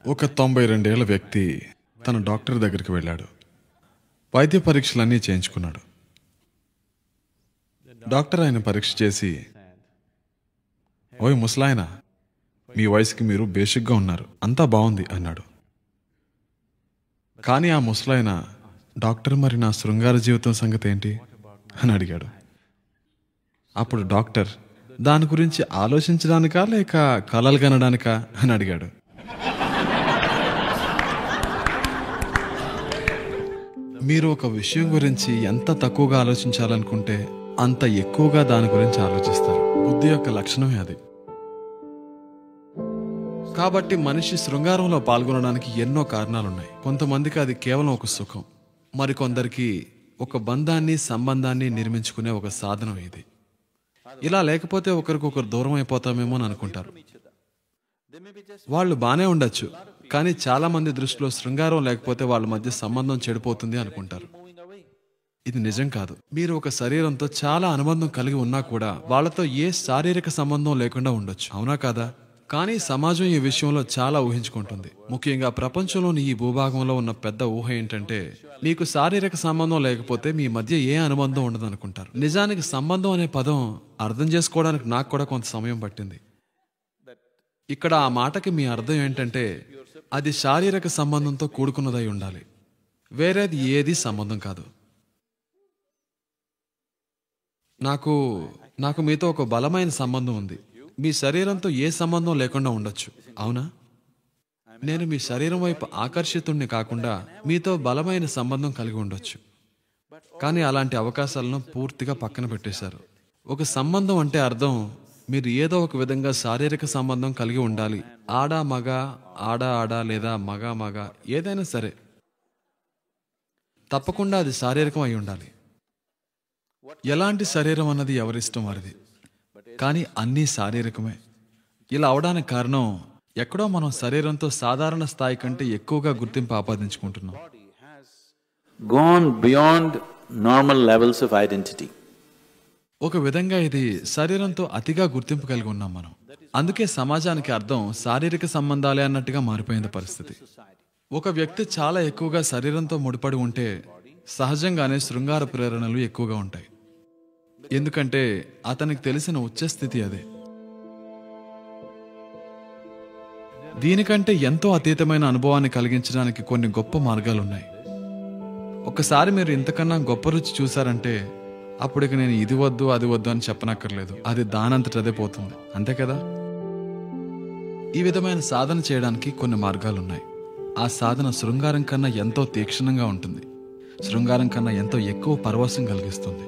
ఒక 92 ఏళ్ల వ్యక్తి తన డాక్టర్ దగ్గరికి వెళ్ళాడు. వైద్య పరీక్షలన్నీ చేయించుకున్నాడు. డాక్టర్ ఆయన పరీక్ష చేసి, ఓయ్ ముసలాయన, మీ వయసుకి మీరు బేసిక్గా ఉన్నారు, అంతా బాగుంది అన్నాడు. కానీ ఆ ముసలాయన, డాక్టర్ మరి నా శృంగార జీవితం సంగతి ఏంటి అని అడిగాడు. అప్పుడు డాక్టర్, దాని గురించి ఆలోచించడానికా లేక కలలు కనడానికా అని అడిగాడు. మీరు ఒక విషయం గురించి ఎంత తక్కువగా ఆలోచించాలనుకుంటే అంత ఎక్కువగా దాని గురించి ఆలోచిస్తారు. బుద్ధి యొక్క లక్షణమే అది. కాబట్టి మనిషి శృంగారంలో పాల్గొనడానికి ఎన్నో కారణాలున్నాయి. కొంతమందికి అది కేవలం ఒక సుఖం, మరికొందరికి ఒక బంధాన్ని సంబంధాన్ని నిర్మించుకునే ఒక సాధనం ఇది. ఇలా లేకపోతే ఒకరికొకరు దూరం అయిపోతామేమో అని అనుకుంటారు. వాళ్ళు బానే ఉండొచ్చు, కానీ చాలా మంది దృష్టిలో శృంగారం లేకపోతే వాళ్ళ మధ్య సంబంధం చెడిపోతుంది అనుకుంటారు. ఇది నిజం కాదు. మీరు ఒక శరీరంతో చాలా అనుబంధం కలిగి ఉన్నా కూడా వాళ్ళతో ఏ శారీరక సంబంధం లేకుండా ఉండొచ్చు, అవునా కాదా? కానీ సమాజం ఈ విషయంలో చాలా ఊహించుకుంటుంది. ముఖ్యంగా ప్రపంచంలోని ఈ భూభాగంలో ఉన్న పెద్ద ఊహ ఏంటంటే, మీకు శారీరక సంబంధం లేకపోతే మీ మధ్య ఏ అనుబంధం ఉండదు అనుకుంటారు. నిజానికి సంబంధం అనే పదం అర్థం చేసుకోవడానికి నాకు కూడా కొంత సమయం పట్టింది. ఇక్కడ ఆ మాటకి మీ అర్థం ఏంటంటే, అది శారీరక సంబంధంతో కూడుకున్నదై ఉండాలి, వేరేది ఏది సంబంధం కాదు. నాకు మీతో ఒక బలమైన సంబంధం ఉంది. మీ శరీరంతో ఏ సంబంధం లేకుండా ఉండొచ్చు, అవునా? నేను మీ శరీరం వైపు ఆకర్షితుణ్ణి కాకుండా మీతో బలమైన సంబంధం కలిగి ఉండొచ్చు. కానీ అలాంటి అవకాశాలను పూర్తిగా పక్కన పెట్టేశారు. ఒక సంబంధం అంటే అర్థం మీరు ఏదో ఒక విధంగా శారీరక సంబంధం కలిగి ఉండాలి. ఆడా మగ, ఆడా లేదా మగ ఏదైనా సరే, తప్పకుండా అది శారీరకం అయి ఉండాలి. ఎలాంటి శరీరం అన్నది ఎవరిష్టం వారిది, కానీ అన్నీ శారీరకమే. ఇలా అవడానికి కారణం, ఎక్కడో మనం శరీరంతో సాధారణ స్థాయి కంటే ఎక్కువగా గుర్తింపు ఆపాదించుకుంటున్నాం. Gone beyond normal levels of identity. ఒక విధంగా ఇది శరీరంతో అతిగా గుర్తింపు కలిగి ఉన్నాం మనం. అందుకే సమాజానికి అర్థం శారీరక సంబంధాలే అన్నట్టుగా మారిపోయింది పరిస్థితి. ఒక వ్యక్తి చాలా ఎక్కువగా శరీరంతో ముడిపడి ఉంటే సహజంగానే శృంగార ప్రేరణలు ఎక్కువగా ఉంటాయి. ఎందుకంటే అతనికి తెలిసిన ఉచ్చస్థితి అదే. దీనికంటే ఎంతో అతీతమైన అనుభవాన్ని కలిగించడానికి కొన్ని గొప్ప మార్గాలున్నాయి. ఒకసారి మీరు ఇంతకన్నా గొప్ప రుచి చూశారంటే అప్పుడు ఇక నేను ఇది వద్దు అది వద్దు అని చెప్పనక్కర్లేదు, అది దానంతటదే పోతుంది, అంతే కదా? ఈ విధమైన సాధన చేయడానికి కొన్ని మార్గాలున్నాయి. ఆ సాధన శృంగారం కన్నా ఎంతో తీక్షణంగా ఉంటుంది, శృంగారం కన్నా ఎంతో ఎక్కువ పరవశం కలిగిస్తుంది.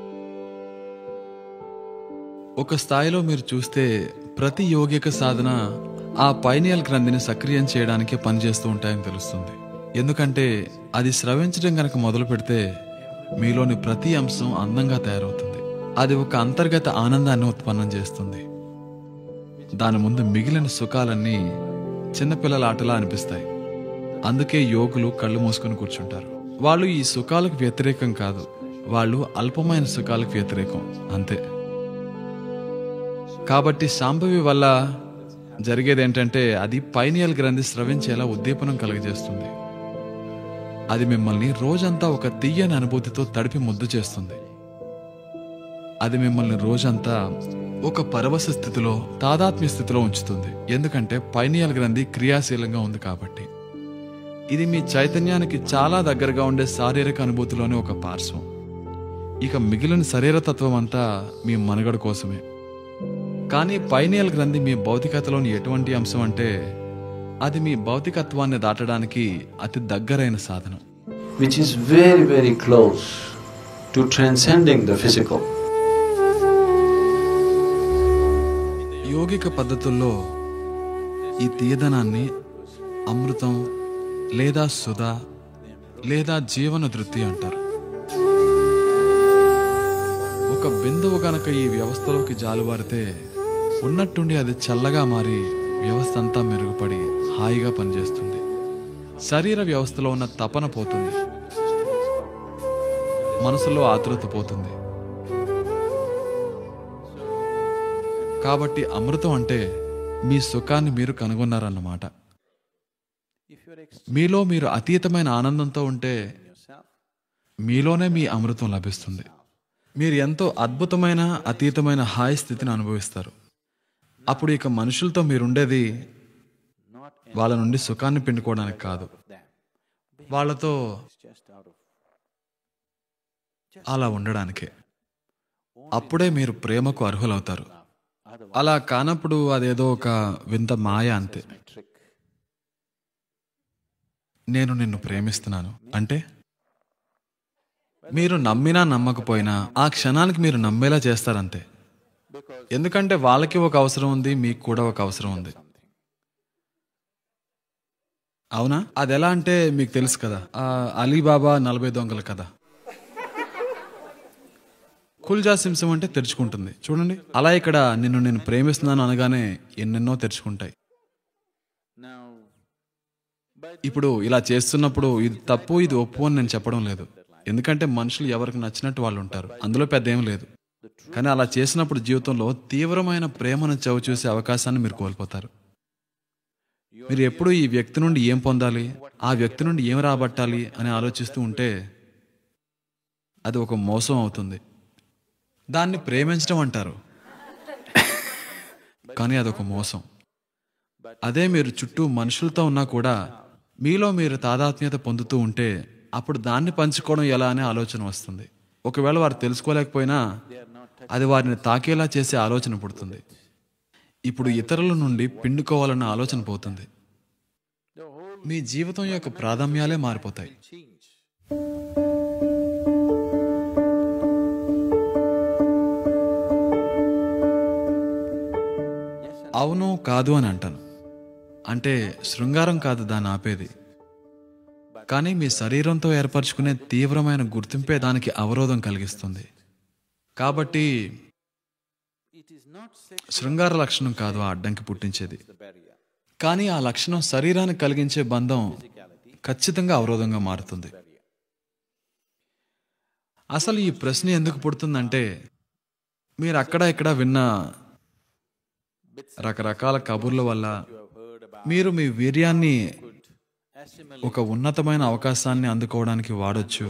ఒక స్థాయిలో మీరు చూస్తే ప్రతి యోగిక సాధన ఆ పైనియల్ గ్రంథిని సక్రియం చేయడానికే పనిచేస్తూ ఉంటాయని తెలుస్తుంది. ఎందుకంటే అది స్రవించడం గనక మొదలు పెడితే మీలోని ప్రతి అంశం అందంగా తయారవుతుంది. అది ఒక అంతర్గత ఆనందాన్ని ఉత్పన్నం చేస్తుంది. దాని ముందు మిగిలిన సుఖాలన్నీ చిన్నపిల్లల ఆటలా అనిపిస్తాయి. అందుకే యోగులు కళ్ళు మూసుకొని కూర్చుంటారు. వాళ్ళు ఈ సుఖాలకు వ్యతిరేకం కాదు, వాళ్ళు అల్పమైన సుఖాలకు వ్యతిరేకం, అంతే. కాబట్టి శాంభవి వల్ల జరిగేదేంటంటే అది పైనియల్ గ్రంథి స్రవించేలా ఉద్దీపనం కలుగజేస్తుంది. అది మిమ్మల్ని రోజంతా ఒక తీయని అనుభూతితో తడిపి ముద్దు చేస్తుంది. అది మిమ్మల్ని రోజంతా ఒక పరవశ స్థితిలో, తాదాత్మ్య స్థితిలో ఉంచుతుంది. ఎందుకంటే పైనియల్ గ్రంథి క్రియాశీలంగా ఉంది కాబట్టి. ఇది మీ చైతన్యానికి చాలా దగ్గరగా ఉండే శారీరక అనుభూతిలోని ఒక పార్శ్వం. ఇక మిగిలిన శరీరతత్వం అంతా మీ మనుగడ కోసమే. కానీ పైనియల్ గ్రంథి మీ భౌతికతలోని ఎటువంటి అంశం అంటే అది మీ భౌతికత్వాన్ని దాటడానికి అతి దగ్గరైన సాధనం. Which is very, very close to transcending the physical. యోగిక పద్ధతుల్లో ఈ తీయదనాన్ని అమృతం లేదా సుధా లేదా జీవన ధృతి అంటారు. ఒక బిందువు గనక ఈ వ్యవస్థలోకి జాలువారితే ఉన్నట్టుండి అది చల్లగా మారి వ్యవస్థ అంతా మెరుగుపడి హాయిగా పనిచేస్తుంది. శరీర వ్యవస్థలో ఉన్న తపన పోతుంది, మనసులో ఆతృత పోతుంది. కాబట్టి అమృతం అంటే మీ సుఖాన్ని మీరు కనుగొన్నారన్నమాట. మీలో మీరు అతీతమైన ఆనందంతో ఉంటే yourself, మీలోనే మీ అమృతం లభిస్తుంది. మీరు ఎంతో అద్భుతమైన అతీతమైన హాయి స్థితిని అనుభవిస్తారు. అప్పుడు ఇక మనుషులతో మీరుండేది not వాళ్ళ నుండి సుఖాన్ని పిండుకోవడానికి కాదు, them. వాళ్ళతో It's just out of అలా ఉండడానికే. అప్పుడే మీరు ప్రేమకు అర్హులవుతారు. otherwise అలా కానప్పుడు అదేదో ఒక వింత మాయ అంతే. my trick. నేను నిన్ను ప్రేమిస్తున్నాను అంటే మీరు నమ్మినా నమ్మకపోయినా ఆ క్షణానికి మీరు నమ్మేలా చేస్తారంతే. ఎందుకంటే వాళ్ళకి ఒక అవసరం ఉంది, మీకు కూడా ఒక అవసరం ఉంది. అవునా? అది ఎలా అంటే మీకు తెలుసు కదా, అలీబాబా 40 దొంగల కథ. కుల్జా సింసం అంటే తెరుచుకుంటుంది చూడండి. అలా ఇక్కడ నిన్ను నేను ప్రేమిస్తున్నాను అనగానే ఎన్నెన్నో తెరుచుకుంటాయి. Now, by ఇప్పుడు ఇలా చేస్తున్నప్పుడు ఇది తప్పు ఇది ఒప్పు అని నేను చెప్పడం లేదు, ఎందుకంటే మనుషులు ఎవరికి నచ్చినట్టు వాళ్ళు ఉంటారు, అందులో పెద్ద ఏం లేదు. కానీ అలా చేసినప్పుడు జీవితంలో తీవ్రమైన ప్రేమను చవి చూసే అవకాశాన్ని మీరు కోల్పోతారు. మీరు ఎప్పుడు ఈ వ్యక్తి నుండి ఏం పొందాలి, ఆ వ్యక్తి నుండి ఏం రాబట్టాలి అని ఆలోచిస్తూ ఉంటే అది ఒక మోసం అవుతుంది. దాన్ని ప్రేమించడం అంటారు, కానీ అదొక మోసం. అదే మీరు చుట్టూ మనుషులతో ఉన్నా కూడా మీలో మీరు తాదాత్మ్యత పొందుతూ ఉంటే అప్పుడు దాన్ని పంచుకోవడం ఎలా అనే ఆలోచన వస్తుంది. ఒకవేళ వారు తెలుసుకోలేకపోయినా అది వారిని తాకేలా చేసే ఆలోచన పుడుతుంది. ఇప్పుడు ఇతరుల నుండి పిండుకోవాలన్న ఆలోచన పోతుంది. the whole మీ జీవితం యొక్క ప్రాధాన్యాలే మారిపోతాయి. change. అవును కాదు అని అంటాను. అంటే శృంగారం కాదు దాన్ని ఆపేది, కానీ మీ శరీరంతో ఏర్పరచుకునే తీవ్రమైన గుర్తింపే దానికి అవరోధం కలిగిస్తుంది. కాబట్టి It is not sex శృంగార లక్షణం కాదు ఆ అడ్డంకి పుట్టించేది, the barrier. కానీ ఆ లక్షణం శరీరానికి కలిగించే బంధం ఖచ్చితంగా అవరోధంగా మారుతుంది. అసలు ఈ ప్రశ్న ఎందుకు పుడుతుందంటే మీరు అక్కడ ఇక్కడ విన్న రకరకాల కబుర్ల వల్ల మీరు మీ వీర్యాన్ని ఒక ఉన్నతమైన అవకాశాన్ని అందుకోవడానికి వాడొచ్చు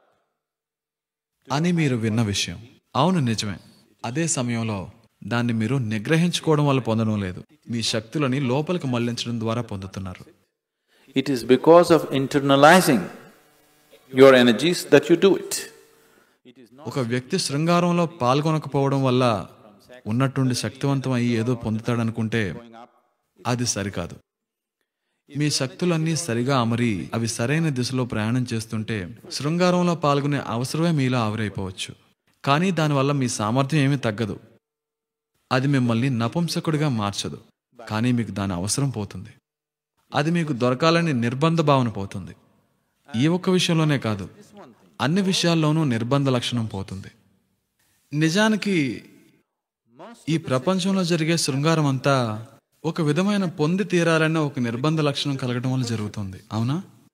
అని మీరు విన్న విషయం. అవును, నిజమే. అదే సమయంలో దాన్ని మీరు నిగ్రహించుకోవడం వల్ల పొందడం లేదు, మీ శక్తులని లోపలికి మళ్లించడం ద్వారా పొందుతున్నారు. It is because of internalizing your energies that you do it. ఒక వ్యక్తి శృంగారంలో పాల్గొనకపోవడం వల్ల ఉన్నట్టుండి శక్తివంతం అయ్యి ఏదో పొందుతాడనుకుంటే అది సరికాదు. మీ శక్తులన్నీ సరిగా అమరి అవి సరైన దిశలో ప్రయాణం చేస్తుంటే శృంగారంలో పాల్గొనే అవసరమే మీలో ఆవిరైపోవచ్చు. కానీ దానివల్ల మీ సామర్థ్యం ఏమీ తగ్గదు, అది మిమ్మల్ని నపుంసకుడిగా మార్చదు, కానీ మీకు దాని అవసరం పోతుంది. అది మీకు దొరకాలని నిర్బంధ భావన పోతుంది. ఈ ఒక్క విషయంలోనే కాదు, అన్ని విషయాల్లోనూ నిర్బంధ లక్షణం పోతుంది. నిజానికి ఈ ప్రపంచంలో జరిగే శృంగారం అంతా ఒక విధమైన పొంది తీరాలన్న ఒక నిర్బంధ లక్షణం కలగడం వల్ల జరుగుతుంది. అవునా?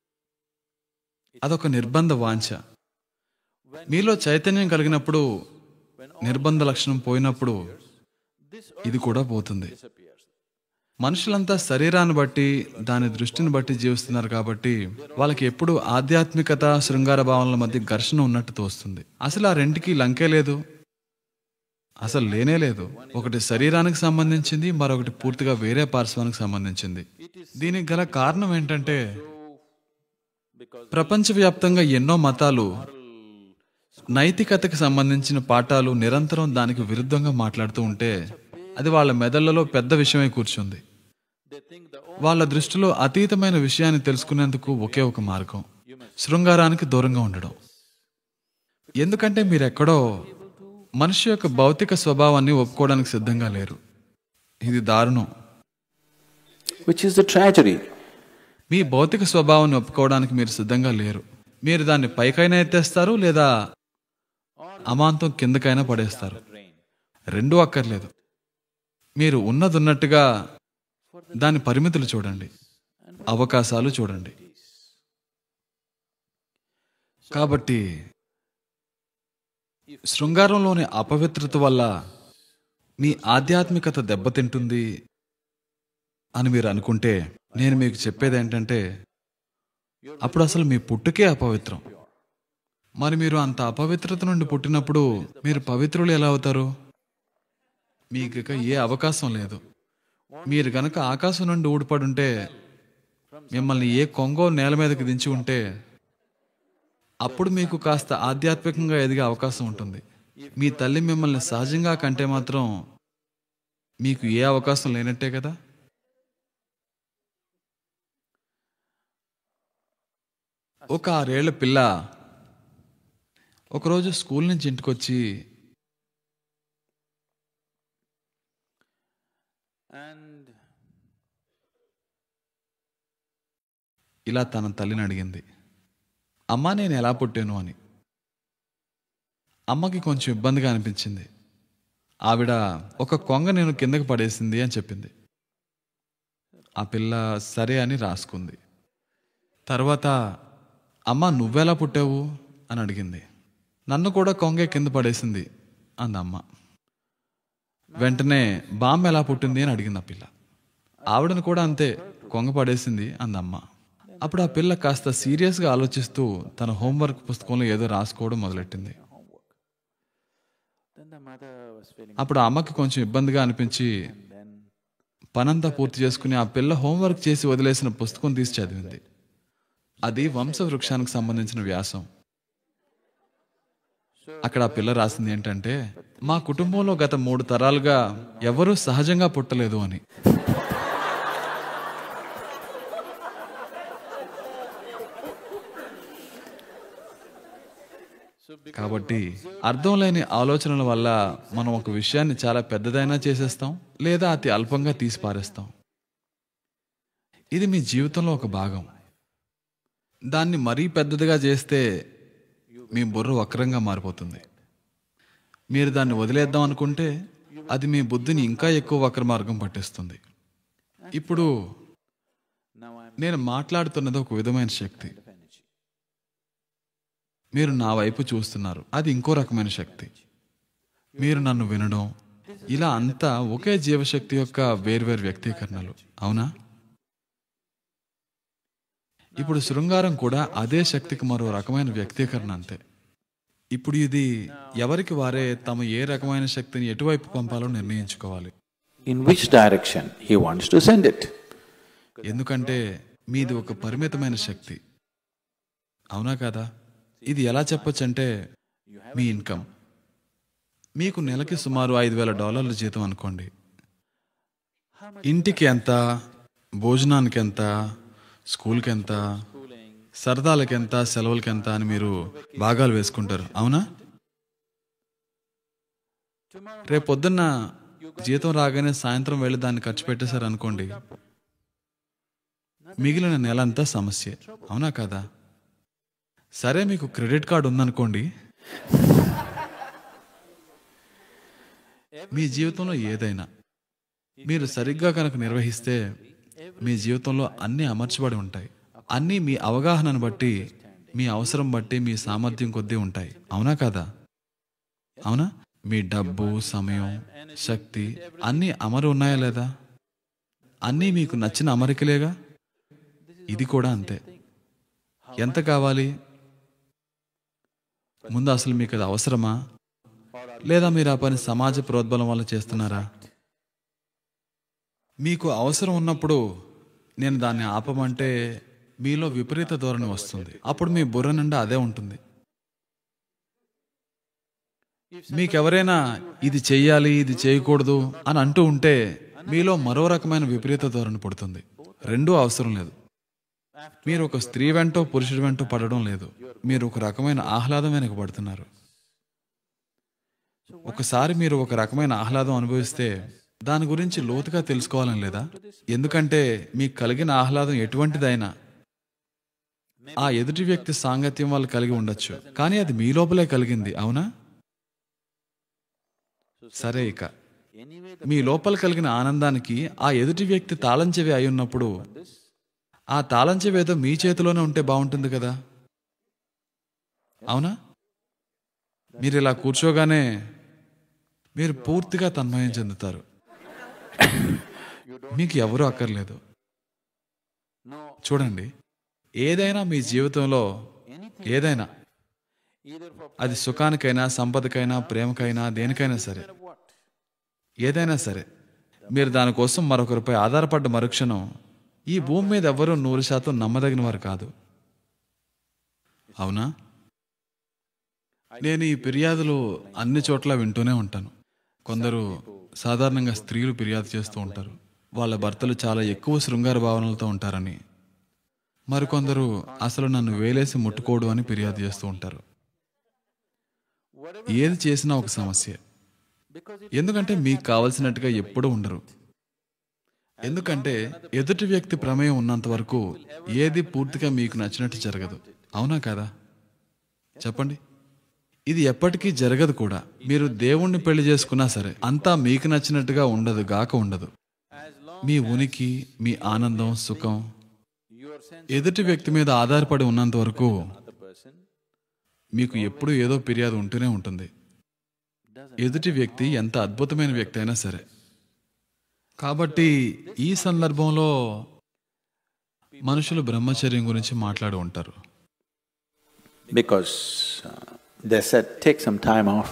అదొక నిర్బంధ వాంఛ. మీలో చైతన్యం కలిగినప్పుడు, నిర్బంధ లక్షణం పోయినప్పుడు ఇది కూడా పోతుంది. మనుషులంతా శరీరాన్ని బట్టి దాని దృష్టిని బట్టి జీవిస్తున్నారు కాబట్టి వాళ్ళకి ఎప్పుడు ఆధ్యాత్మికత శృంగార భావనల మధ్య ఘర్షణ ఉన్నట్టు తోస్తుంది. అసలు ఆ రెంటికి లంకే లేదు, అసలు లేనే లేదు. ఒకటి శరీరానికి సంబంధించింది, మరొకటి పూర్తిగా వేరే పార్శ్వానికి సంబంధించింది. దీనికి గల కారణం ఏంటంటే ప్రపంచవ్యాప్తంగా ఎన్నో మతాలు నైతికతకి సంబంధించిన పాఠాలు నిరంతరం దానికి విరుద్ధంగా మాట్లాడుతూ ఉంటే అది వాళ్ళ మెదళ్లలో పెద్ద విషయమై కూర్చుంది. వాళ్ళ దృష్టిలో అతీతమైన విషయాన్ని తెలుసుకునేందుకు ఒకే ఒక మార్గం శృంగారానికి దూరంగా ఉండడం. ఎందుకంటే మీరెక్కడో మనిషి యొక్క భౌతిక స్వభావాన్ని ఒప్పుకోవడానికి సిద్ధంగా లేరు. ఇది దారుణం. Which is the tragedy. మీ భౌతిక స్వభావాన్ని ఒప్పుకోవడానికి మీరు సిద్ధంగా లేరు. మీరు దాన్ని పైకైనా ఎత్తేస్తారు లేదా అమాంతం కిందకైనా పడేస్తారు. రెండూ అక్కర్లేదు. మీరు ఉన్నదున్నట్టుగా దాని పరిమితులు చూడండి, అవకాశాలు చూడండి. కాబట్టి శృంగారంలోని అపవిత్రత వల్ల మీ ఆధ్యాత్మికత దెబ్బతింటుంది అని మీరు అనుకుంటే నేను మీకు చెప్పేది ఏంటంటే అప్పుడు అసలు మీ పుట్టుకే అపవిత్రం. మరి మీరు అంత అపవిత్రత నుండి పుట్టినప్పుడు మీరు పవిత్రులు ఎలా అవుతారు? మీకు ఇక ఏ అవకాశం లేదు. మీరు గనక ఆకాశం నుండి ఊడిపడుంటే, మిమ్మల్ని ఏ కొంగో నేల మీదకి దించి ఉంటే, అప్పుడు మీకు కాస్త ఆధ్యాత్మికంగా ఎదిగే అవకాశం ఉంటుంది. మీ తల్లి మిమ్మల్ని సహజంగా కంటే మాత్రం మీకు ఏ అవకాశం లేనట్టే కదా. ఒక 6 ఏళ్ల పిల్ల ఒకరోజు స్కూల్ నుంచి ఇంటికొచ్చి ఇలా తన తల్లిని అడిగింది, అమ్మా నేను ఎలా పుట్టాను అని. అమ్మకి కొంచెం ఇబ్బందిగా అనిపించింది. ఆవిడ ఒక కొంగ నేను కిందకి పడేసింది అని చెప్పింది. ఆ పిల్ల సరే అని రాసుకుంది. తర్వాత అమ్మ నువ్వెలా పుట్టావు అని అడిగింది. నన్ను కూడా కొంగే కింద పడేసింది అందమ్మ. వెంటనే బామ్మ ఎలా పుట్టింది అని అడిగింది ఆ పిల్ల. ఆవిడను కూడా అంతే, కొంగ పడేసింది అందమ్మ. అప్పుడు ఆ పిల్ల కాస్త సీరియస్గా ఆలోచిస్తూ తన హోంవర్క్ పుస్తకంలో ఏదో రాసుకోవడం మొదలెట్టింది. అప్పుడు ఆ అమ్మకి కొంచెం ఇబ్బందిగా అనిపించి పనంతా పూర్తి చేసుకుని ఆ పిల్ల హోంవర్క్ చేసి వదిలేసిన పుస్తకం తీసి చదివింది. అది వంశవృక్షానికి సంబంధించిన వ్యాసం. అక్కడ ఆ పిల్ల రాసింది ఏంటంటే, మా కుటుంబంలో గత 3 తరాలుగా ఎవరూ సహజంగా పుట్టలేదు అని. కాబట్టి అర్థం లేని ఆలోచనల వల్ల మనం ఒక విషయాన్ని చాలా పెద్దదైనా చేసేస్తాం, లేదా అతి అల్పంగా తీసి పారేస్తాం. ఇది మీ జీవితంలో ఒక భాగం. దాన్ని మరీ పెద్దదిగా చేస్తే మీ బుర్ర వక్రంగా మారిపోతుంది. మీరు దాన్ని వదిలేద్దాం అనుకుంటే అది మీ బుద్ధిని ఇంకా ఎక్కువ వక్ర మార్గం పట్టిస్తుంది. ఇప్పుడు నేను మాట్లాడుతున్నది ఒక విధమైన శక్తి. మీరు నా వైపు చూస్తున్నారు, అది ఇంకో రకమైన శక్తి. మీరు నన్ను వినడం, ఇలా అంతా ఒకే జీవశక్తి యొక్క వేర్వేరు వ్యక్తీకరణలు, అవునా? ఇప్పుడు శృంగారం కూడా అదే శక్తికి మరో రకమైన వ్యక్తీకరణ అంతే. ఇప్పుడు ఇది ఎవరికి వారే తమ ఏ రకమైన శక్తిని ఎటువైపు పంపాలో నిర్ణయించుకోవాలి. In which direction he wants to send it. ఎందుకంటే మీది ఒక పరిమితమైన శక్తి, అవునా కదా? ఇది ఎలా చెప్పొచ్చంటే, మీ ఇన్కమ్, మీకు నెలకి సుమారు $5,000 జీతం అనుకోండి. ఇంటికి ఎంత, భోజనానికి ఎంత, స్కూల్కి ఎంత, సరదాలకి ఎంత, సెలవులకి ఎంత అని మీరు భాగాలు వేసుకుంటారు, అవునా? రేపు పొద్దున్న జీతం రాగానే సాయంత్రం వెళ్ళి దాన్ని ఖర్చు పెట్టేశారు అనుకోండి, మిగిలిన నెల అంతా సమస్య, అవునా కదా? సరే, మీకు క్రెడిట్ కార్డు ఉందనుకోండి, మీ జీవితంలో ఏదైనా మీరు సరిగ్గా కనుక నిర్వహిస్తే మీ జీవితంలో అన్నీ అమర్చబడి ఉంటాయి. అన్నీ మీ అవగాహనను బట్టి, మీ అవసరం బట్టి, మీ సామర్థ్యం కొద్దీ ఉంటాయి, అవునా కదా? అవునా? మీ డబ్బు, సమయం, శక్తి అన్నీ అమరు ఉన్నాయా లేదా? అన్నీ మీకు నచ్చిన అమరికలేగా. ఇది కూడా అంతే. ఎంత కావాలి? ముందు అసలు మీకు అది అవసరమా, లేదా మీరు ఆ పని సమాజ ప్రోద్బలం వల్ల చేస్తున్నారా? మీకు అవసరం ఉన్నప్పుడు నేను దాన్ని ఆపమంటే మీలో విపరీత ధోరణి వస్తుంది. అప్పుడు మీ బుర్ర నిండా అదే ఉంటుంది. మీకెవరైనా ఇది చెయ్యాలి, ఇది చేయకూడదు అని అంటూ ఉంటే మీలో మరో రకమైన విపరీత ధోరణి పుడుతుంది. రెండూ అవసరం లేదు. మీరు ఒక స్త్రీ వెంటో పురుషుడి వెంటో పడడం లేదు. మీరు ఒక రకమైన ఆహ్లాదం వెనక పడుతున్నారు. ఒకసారి మీరు ఒక రకమైన ఆహ్లాదం అనుభవిస్తే దాని గురించి లోతుగా తెలుసుకోవాలని లేదా? ఎందుకంటే మీకు కలిగిన ఆహ్లాదం ఎటువంటిదైనా ఆ ఎదుటి వ్యక్తి సాంగత్యం వల్ల కలిగి ఉండొచ్చు, కానీ అది మీ లోపలే కలిగింది, అవునా? సరే, ఇక మీ లోపల కలిగిన ఆనందానికి ఆ ఎదుటి వ్యక్తి తాళం చెవి అయి ఉన్నప్పుడు ఆ తాళం చెవి ఏదో మీ చేతిలోనే ఉంటే బాగుంటుంది కదా, అవునా? మీరు ఇలా కూర్చోగానే మీరు పూర్తిగా తన్మయం చెందుతారు. మీకు ఎవరూ అక్కర్లేదు. No, చూడండి, ఏదైనా మీ జీవితంలో ఏదైనా, either for అది సుఖానికైనా, సంపదకైనా, ప్రేమకైనా, దేనికైనా సరే, what? ఏదైనా సరే, మీరు దానికోసం మరొకరిపై ఆధారపడ్డ మరుక్షణం ఈ భూమి మీద ఎవ్వరూ 100% నమ్మదగిన వారు కాదు. అవునా? నేను ఈ ఫిర్యాదులు అన్ని చోట్ల వింటూనే ఉంటాను. కొందరు, సాధారణంగా స్త్రీలు ఫిర్యాదు చేస్తూ ఉంటారు, వాళ్ళ భర్తలు చాలా ఎక్కువ శృంగార భావనలతో ఉంటారని. మరికొందరు అసలు నన్ను వేలేసి ముట్టుకోడు అని ఫిర్యాదు చేస్తూ ఉంటారు. ఏది చేసినా ఒక సమస్య. ఎందుకంటే మీకు కావలసినట్టుగా ఎప్పుడూ ఉండరు. ఎందుకంటే ఎదుటి వ్యక్తి ప్రమేయం ఉన్నంత వరకు ఏది పూర్తిగా మీకు నచ్చినట్టు జరగదు. అవునా కదా? చెప్పండి. ఇది ఎప్పటికీ జరగదు కూడా. మీరు దేవుణ్ణి పెళ్లి చేసుకున్నా సరే అంతా మీకు నచ్చినట్టుగా ఉండదు గాక ఉండదు. మీ ఉనికి, మీ ఆనందం, సుఖం Your sense ఎదుటి వ్యక్తి మీద ఆధారపడి ఉన్నంత వరకు of the person మీకు ఎప్పుడూ ఏదో ఫిర్యాదు ఉంటూనే ఉంటుంది. ఎదుటి వ్యక్తి ఎంత అద్భుతమైన వ్యక్తి అయినా సరే. కాబట్టి ఈ సందర్భంలో మనుషులు బ్రహ్మచర్యం గురించి మాట్లాడి ఉంటారు. because they said take some time off.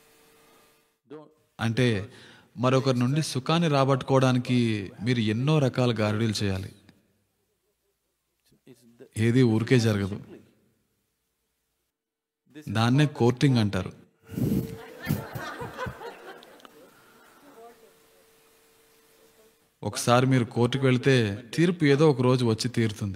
అంటే మరొకరి నుండి సుఖాన్ని రాబట్టుకోవడానికి మీరు ఎన్నో రకాల గారడీలు చేయాలి. ఏది ఊరికే జరగదు. దాన్నే కోర్టింగ్ అంటారు. ఒకసారి మీరు కోర్టుకు వెళితే తీర్పు ఏదో ఒక రోజు వచ్చి తీరుతుంది.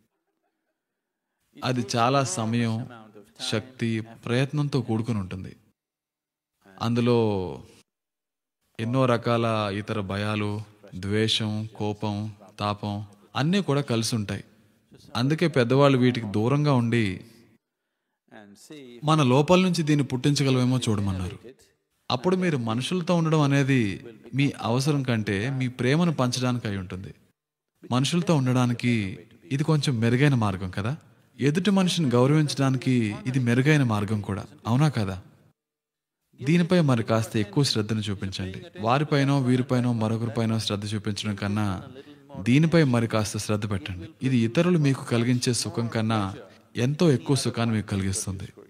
అది చాలా సమయం, శక్తి, ప్రయత్నంతో కూడుకుని ఉంటుంది. అందులో ఎన్నో రకాల ఇతర భయాలు, ద్వేషం, కోపం, తాపం అన్నీ కూడా కలిసి ఉంటాయి. అందుకే పెద్దవాళ్ళు వీటికి దూరంగా ఉండి And see మన లోపల నుంచి దీన్ని పుట్టించగలమేమో చూడమన్నారు. అప్పుడు మీరు మనుషులతో ఉండడం అనేది మీ అవసరం కంటే మీ ప్రేమను పంచడానికి అయి ఉంటుంది. మనుషులతో ఉండడానికి ఇది కొంచెం మెరుగైన మార్గం కదా. ఎదుటి మనిషిని గౌరవించడానికి ఇది మెరుగైన మార్గం కూడా. అవునా కదా? దీనిపై మరి కాస్త ఎక్కువ శ్రద్ధను చూపించండి. వారిపైనో వీరిపైనో మరొకరిపైనో శ్రద్ధ చూపించడం కన్నా దీనిపై మరి కాస్త శ్రద్ధ పెట్టండి. ఇది ఇతరులు మీకు కలిగించే సుఖం కన్నా ఎంతో ఎక్కువ సుఖాన్ని మీకు కలిగిస్తుంది.